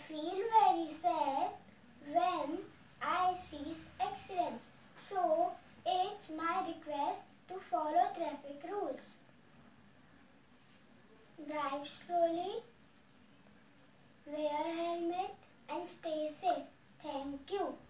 feel very sad when I see accidents. So it's my request to follow traffic rules. Drive slowly, wear helmet and stay safe. Thank you.